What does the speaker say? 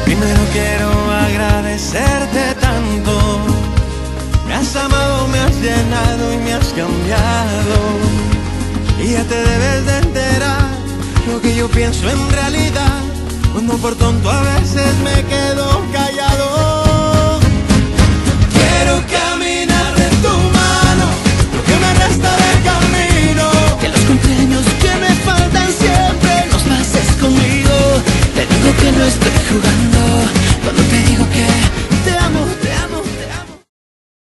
Primero quiero agradecerte tanto. Me has amado, me has llenado y me has cambiado. Y ya te debes de enterar lo que yo pienso en realidad, cuando por tonto a veces me quedo callado.